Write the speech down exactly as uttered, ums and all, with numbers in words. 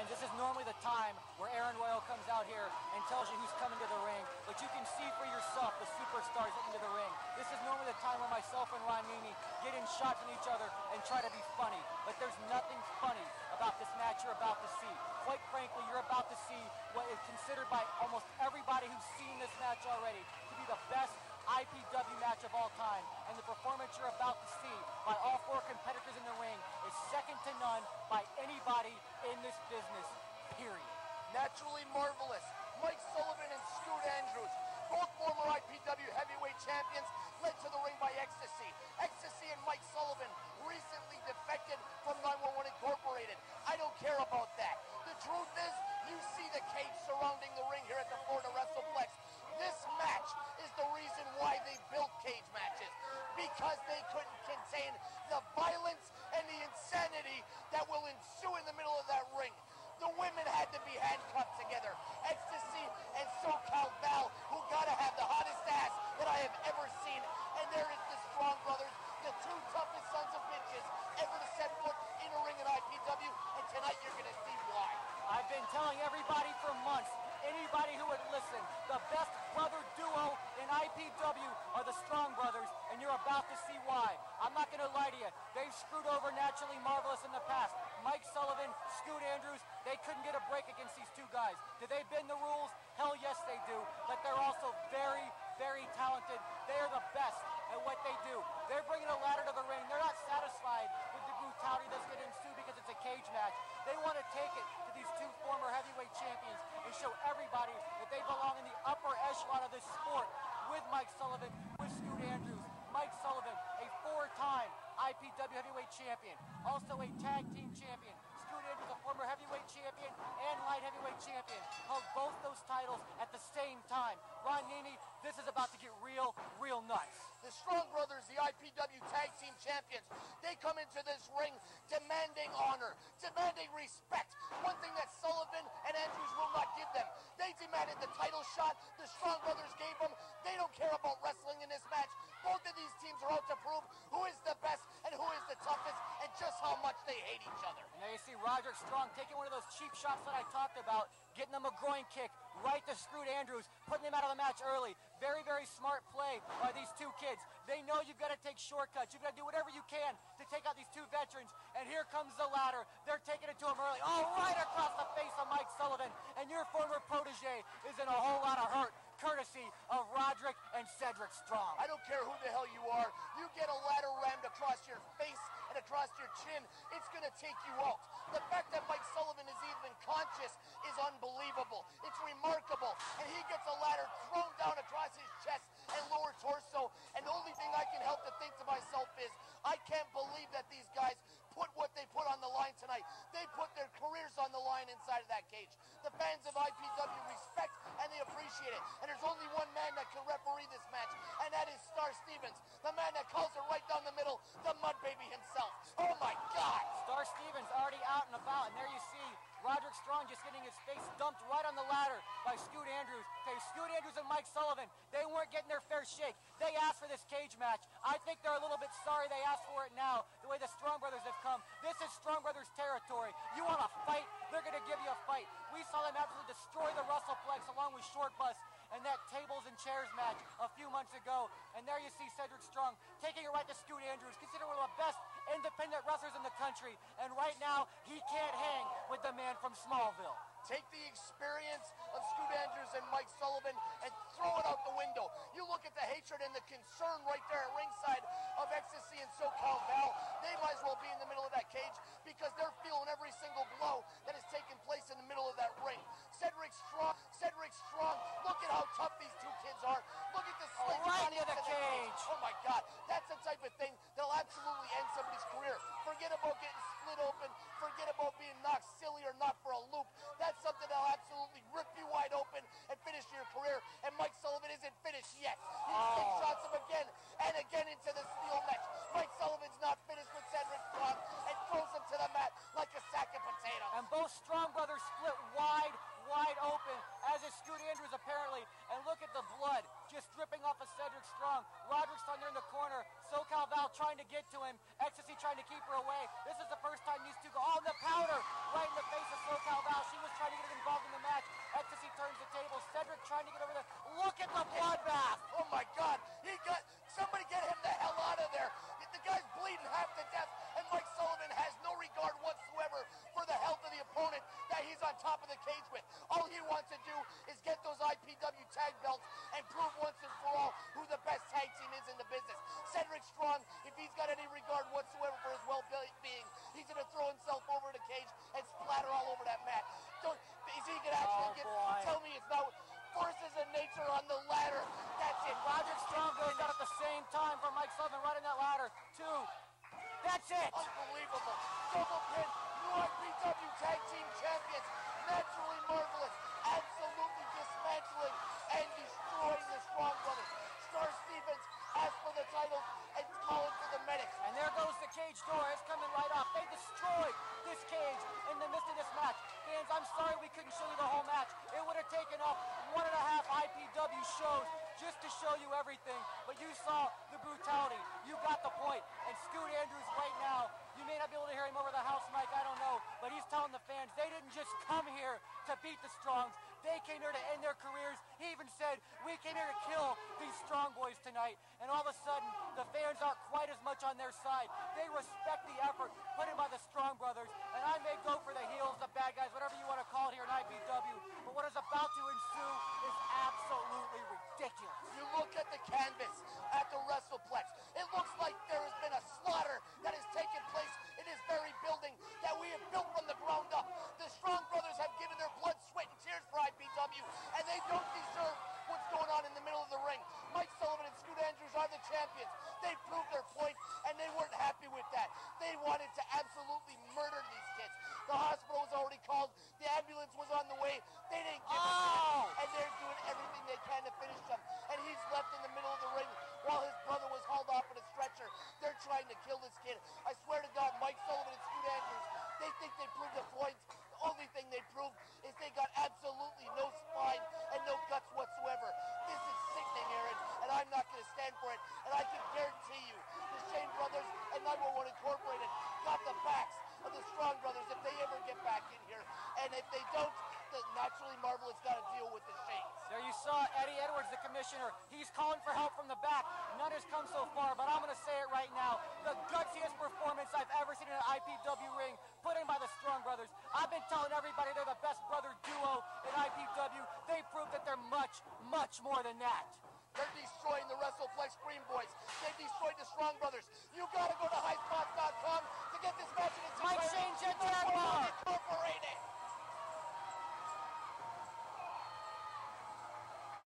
this is normally the time where Aaron Royal comes out here and tells you who's coming to the ring, but you can see for yourself the superstars getting to the ring. This is normally the time where myself and Ron Nini get in shots on each other and try to be funny, but there's nothing funny about this match you're about to see. Quite frankly, you're about to see what is considered by almost everybody who's seen this match already to be the best I P W match of all time, and the performance you're about to see by all four competitors in the ring is second to none by anybody in this business, period. Naturally marvelous. Mike Sullivan and Scoot Andrews, both former I P W heavyweight champions, led to the ring by Ecstasy. Ecstasy and Mike Sullivan recently defected from nine one one Incorporated. I don't care about that. The truth is, you see the cage surrounding the ring here at the Florida WrestlePlex. This match is the reason why they built cage matches, because they couldn't contain the violence and the insanity that will ensue in the middle of that ring. The women had to be handcuffed together. Ecstasy and SoCal Val, who gotta have the hottest ass that I have ever seen. And there is the Strong Brothers, the two toughest sons of bitches ever to set foot in a ring in I P W, and tonight you're gonna see why. I've been telling everybody for months, anybody who would listen, the best brother duo in I P W are the Strong Brothers, and you're about to see why. I'm not going to lie to you. They've screwed over Naturally Marvelous in the past. Mike Sullivan, Scoot Andrews, they couldn't get a break against these two guys. Do they bend the rules? Hell yes, they do. But they're also very, very talented. They are the best at what they do. They're bringing a ladder to the ring. They're not satisfied with the brutality that's going to ensue because it's a cage match. They want to take it to these two former heavyweight champions and show everybody that they belong in the upper echelon of this sport with Mike Sullivan, with Scoot Andrews. Mike Sullivan, a four-time I P W heavyweight champion, also a tag team champion. Scoot Andrews, a former heavyweight champion and light heavyweight champion, held both those titles at the same time. Ron Nini, this is about to get real, real nuts. The Strong Brothers, the I P W tag team champions, they come into this ring demanding honor, demanding respect. One thing that Sullivan and Andrews will not give them. They demanded the title shot. The Strong Brothers gave them. They don't care about wrestling in this match. Both of these teams are out to prove who is the best and who is the toughest and just how much they hate each other. And there you see Roderick Strong taking one of those cheap shots that I talked about, getting them a groin kick right to Scoot Andrews, putting him out of the match early. Very, very smart play by these two kids. They know you've got to take shortcuts. You've got to do whatever you can to take out these two veterans. And here comes the ladder. They're taking it to him early. Oh, right across the face of Mike Sullivan. And your former protege is in a whole lot of hurt, courtesy of Roderick and Cedric Strong. I don't care who the hell you are. You get a ladder rammed across your face and across your chin, it's going to take you out. The fact that Mike Sullivan is even conscious is unbelievable. It's remarkable. And he gets a ladder thrown down across his chest and lower torso. And the only thing I can help to think to myself is, I can't believe that these guys put what they put on the line tonight. They put their careers on the line inside of that cage. The fans of I P W respect and they appreciate it. And there's only one man that can referee this match, and that is Star Stevens, the man that calls it right down the middle, the Mud Baby himself. Oh my God! Star Stevens already out and about, and there you see Roderick Strong just getting his face dumped right on the ladder by Scoot Andrews. Okay, Scoot Andrews and Mike Sullivan, they weren't getting their fair shake. They asked for this cage match. I think they're a little bit sorry they asked for it now, the way the Strong Brothers have come. This is Strong Brothers territory. You want a fight? They're going to give you a fight. We saw them absolutely destroy the WrestlePlex along with Short Bus and that tables and chairs match a few months ago. And there you see Cedric Strong taking it right to Scoot Andrews, considered one of the best independent wrestlers in the country. And right now, he can't hang with the man from Smallville. Take the experience of Scoot Andrews and Mike Sullivan and throw it out the window. You look at the hatred and the concern right there at ringside of Ecstasy and SoCal Val. They might as well be in the middle of that cage because they're feeling every single blow that is taking place in the middle of that ring. Cedric Strong, Cedric Strong, look at how tough these two kids are. Look at the sling right on into the cage. Oh my God, that's the type of thing that'll absolutely end somebody's career. Forget about getting split open. Forget about being knocked silly or knocked for a loop. That's something that'll absolutely rip you wide open and finish your career. And Mike Sullivan isn't finished yet. He oh. shots him again and again into the steel match. Mike Sullivan's not finished with Cedric Strong and throws him to the mat like a sack of potatoes. And both Strong Brothers split wide, wide open, as is Scoot Andrews apparently. And look at the blood just dripping off of Cedric Strong. Roderick's on there in the corner. SoCal Val trying to get to him. Ecstasy trying to keep her away. This is the first time these two go. Oh, and the powder right in the face of SoCal Val. bath. Oh my God, he got, somebody get him the hell out of there. The guy's bleeding half to death, and Mike Sullivan has no regard whatsoever for the health of the opponent that he's on top of the cage with. All he wants to do is get those I P W tag belts and prove once and for all who the best tag team is in the business. Cedric Strong, if he's got any regard whatsoever for his well-being, he's going to throw himself over the cage and splatter all over that mat. Don't, is he going to actually Oh, get, boy. tell me it's not forces of nature on the ladder? That's it. Roderick Strong goes out at the same time for Mike Sullivan right in that ladder. Two. That's it. Unbelievable. Double pin. New I P W Tag Team Champions. Naturally marvelous. Absolutely dismantling and destroying the Strong Brothers. Star Stevens asks for the title and calling for the medics. And there goes the cage door. It's coming right up. They destroyed this cage in the midst of this match. Fans, I'm sorry we couldn't show you the whole match. It would have taken up one and a half I P W shows just to show you everything. But you saw the brutality. You got the point. And Scoot Andrews right now, you may not be able to hear him over the house mic, I don't know, but he's telling the fans they didn't just come here to beat the Strongs. They came here to end their careers. He even said, we came here to kill these Strong Boys tonight. And all of a sudden, the fans aren't quite as much on their side. They respect the effort put in by the Strong Brothers. And I may go for the heels, the bad guys, whatever you want to call it here in I P W. But what is about to ensue is absolutely ridiculous. You look at the canvas at the WrestlePlex. It looks like there has been a slaughter that has taken place in this very building that we have built from the ground up. The Strong Brothers have given their blood, sweat, and tears for I P W, and they don't deserve what's going on in the middle of the ring. Mike Sullivan and Scoot Andrews are the champions. They proved their point, and they weren't happy with that. They wanted to absolutely murder these kids. The hospital was already called. The ambulance was on the way. They didn't give a Oh! shit, and they're doing everything they can to finish them. And he's left in the middle of the ring while his brother was hauled off in a stretcher. They're trying to kill this kid. I swear to God, Mike Sullivan and Scoot Andrews, they think they proved their point. The only thing they proved is they got absolutely no spine and no guts whatsoever. This is sickening, Aaron, and I'm not going to stand for it. And I can guarantee you, the Shane Brothers and nine one one Incorporated got the backs of the Strong Brothers if they ever get back in here. And if they don't, the Naturally Marvelous got to deal with the Shanes. There you saw Eddie Edwards, the commissioner. He's calling for help from the back. None has come so far, but I'm going to say it right now. The gutsiest performance I've ever seen in an I P W ring put in by the Strong Brothers. I've been telling everybody they're the best brother duo in I P W. They proved that they're much, much more than that. They're destroying the WrestlePlex Green Boys. They've destroyed the Strong Brothers. You got to go to high spots dot com to get this match in its Mike entirety. Shane Gentile.